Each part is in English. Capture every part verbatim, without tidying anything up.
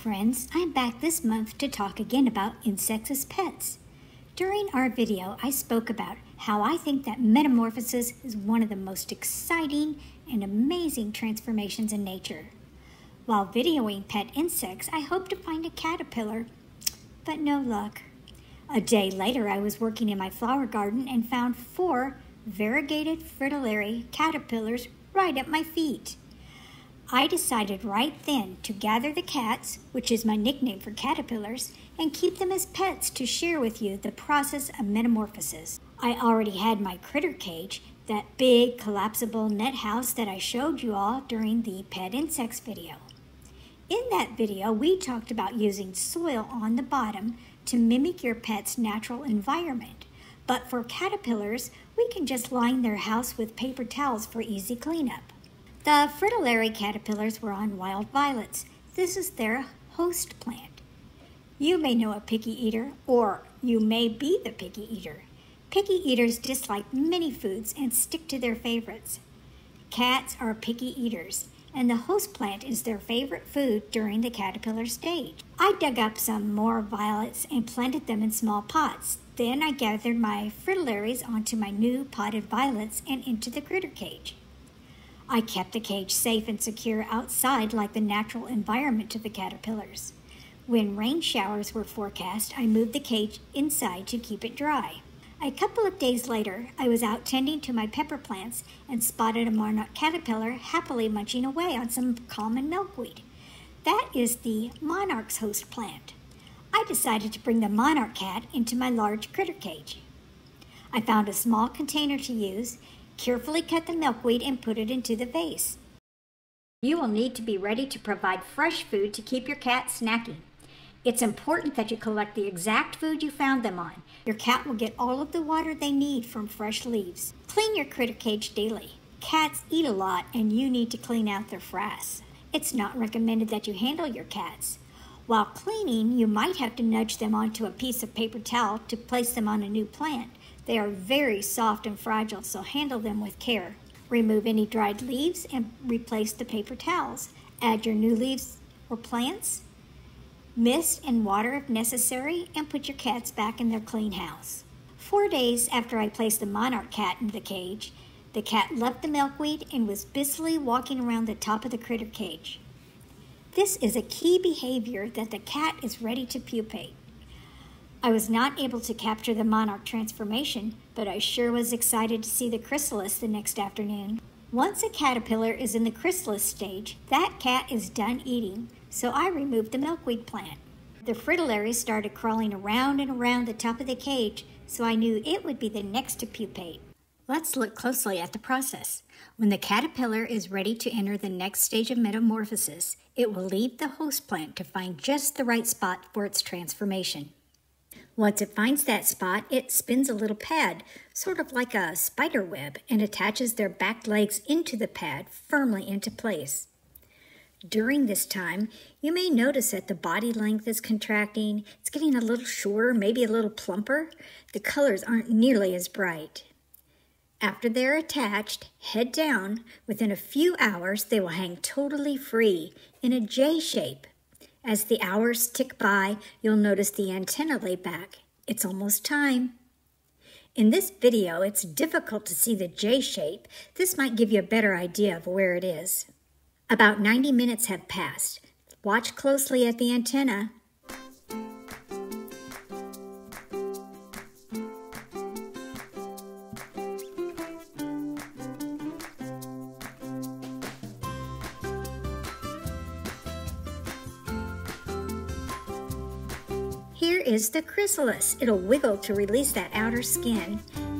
friends, I'm back this month to talk again about insects as pets. During our video, I spoke about how I think that metamorphosis is one of the most exciting and amazing transformations in nature. While videoing pet insects, I hoped to find a caterpillar, but no luck. A day later, I was working in my flower garden and found four Verigated Fritillary caterpillars right at my feet. I decided right then to gather the cats, which is my nickname for caterpillars, and keep them as pets to share with you the process of metamorphosis. I already had my critter cage, that big collapsible net house that I showed you all during the pet insects video. In that video, we talked about using soil on the bottom to mimic your pet's natural environment. But for caterpillars, we can just line their house with paper towels for easy cleanup. The Fritillary caterpillars were on wild violets. This is their host plant. You may know a picky eater, or you may be the picky eater. Picky eaters dislike many foods and stick to their favorites. Cats are picky eaters, and the host plant is their favorite food during the caterpillar stage. I dug up some more violets and planted them in small pots. Then I gathered my fritillaries onto my new potted violets and into the critter cage. I kept the cage safe and secure outside like the natural environment of the caterpillars. When rain showers were forecast, I moved the cage inside to keep it dry. A couple of days later, I was out tending to my pepper plants and spotted a Monarch caterpillar happily munching away on some common milkweed. That is the Monarch's host plant. I decided to bring the Monarch cat into my large critter cage. I found a small container to use, carefully cut the milkweed and put it into the vase. You will need to be ready to provide fresh food to keep your cat snacking. It's important that you collect the exact food you found them on. Your cat will get all of the water they need from fresh leaves. Clean your critter cage daily. Cats eat a lot and you need to clean out their frass. It's not recommended that you handle your cats. While cleaning, you might have to nudge them onto a piece of paper towel to place them on a new plant. They are very soft and fragile, so handle them with care. Remove any dried leaves and replace the paper towels. Add your new leaves or plants, mist and water if necessary, and put your cats back in their clean house. Four days after I placed the Monarch cat in the cage, the cat left the milkweed and was busily walking around the top of the critter cage. This is a key behavior that the cat is ready to pupate. I was not able to capture the Monarch transformation, but I sure was excited to see the Chrysalis the next afternoon. Once a caterpillar is in the Chrysalis stage, that cat is done eating, so I removed the milkweed plant. The Fritillary started crawling around and around the top of the cage, so I knew it would be the next to pupate. Let's look closely at the process. When the caterpillar is ready to enter the next stage of metamorphosis, it will leave the host plant to find just the right spot for its transformation. Once it finds that spot, it spins a little pad, sort of like a spider web, and attaches their back legs into the pad firmly into place. During this time, you may notice that the body length is contracting, it's getting a little shorter, maybe a little plumper. The colors aren't nearly as bright. After they're attached, head down, within a few hours they will hang totally free in a J shape. As the hours tick by, you'll notice the antenna lay back. It's almost time. In this video, it's difficult to see the J shape. This might give you a better idea of where it is. About ninety minutes have passed. Watch closely at the antenna. Here is the chrysalis. It'll wiggle to release that outer skin.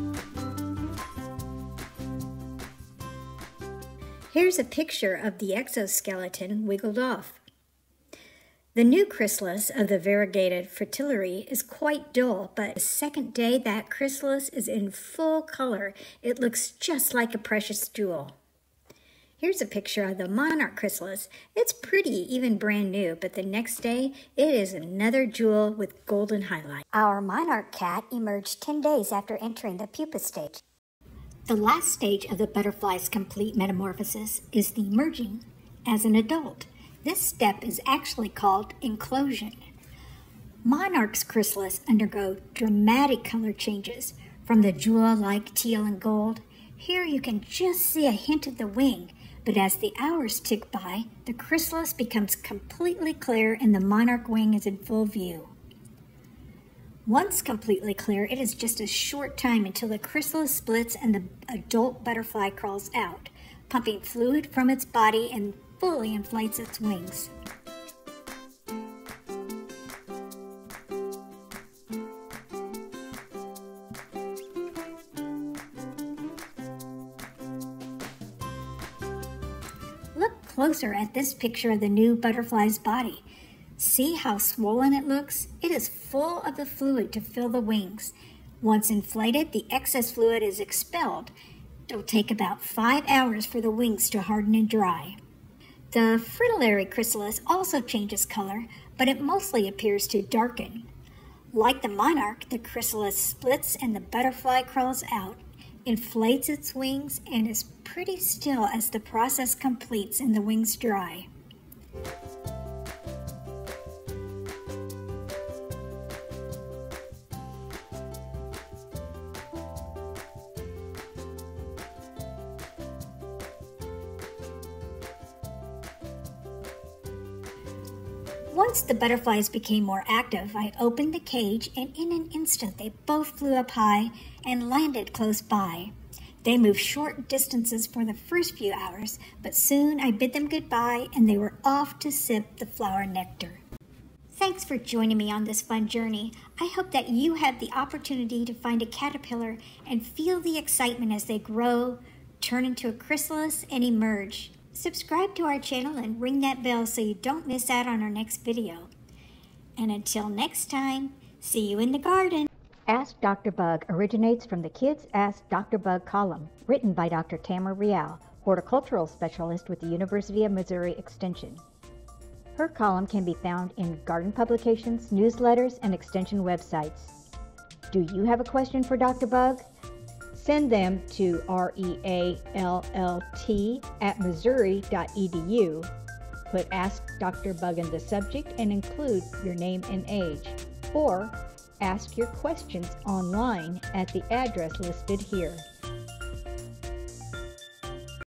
Here's a picture of the exoskeleton wiggled off. The new chrysalis of the Verigated Fritillary is quite dull, but the second day that chrysalis is in full color. It looks just like a precious jewel. Here's a picture of the Monarch chrysalis. It's pretty, even brand new, but the next day, it is another jewel with golden highlights. Our Monarch cat emerged ten days after entering the pupa stage. The last stage of the butterfly's complete metamorphosis is the emerging as an adult. This step is actually called inclusion. Monarch's chrysalis undergo dramatic color changes from the jewel-like teal and gold. Here you can just see a hint of the wing, but as the hours tick by, the chrysalis becomes completely clear and the monarch wing is in full view. Once completely clear, it is just a short time until the chrysalis splits and the adult butterfly crawls out, pumping fluid from its body and fully inflates its wings. Look closer at this picture of the new butterfly's body. See how swollen it looks? It is full of the fluid to fill the wings. Once inflated, the excess fluid is expelled. It'll take about five hours for the wings to harden and dry. The Fritillary chrysalis also changes color, but it mostly appears to darken. Like the monarch, the chrysalis splits and the butterfly crawls out, inflates its wings, and is pretty still as the process completes and the wings dry. Once the butterflies became more active, I opened the cage, and in an instant they both flew up high and landed close by. They moved short distances for the first few hours, but soon I bid them goodbye and they were off to sip the flower nectar. Thanks for joining me on this fun journey. I hope that you have the opportunity to find a caterpillar and feel the excitement as they grow, turn into a chrysalis, and emerge. Subscribe to our channel and ring that bell so you don't miss out on our next video. And until next time, see you in the garden. Ask Doctor Bug originates from the Kids Ask Doctor Bug column, written by Doctor Tamra Reall, horticultural specialist with the University of Missouri Extension. Her column can be found in garden publications, newsletters, and extension websites. Do you have a question for Doctor Bug? Send them to realt at missouri dot e d u. Put Ask Doctor Bug in the subject and include your name and age. Or ask your questions online at the address listed here.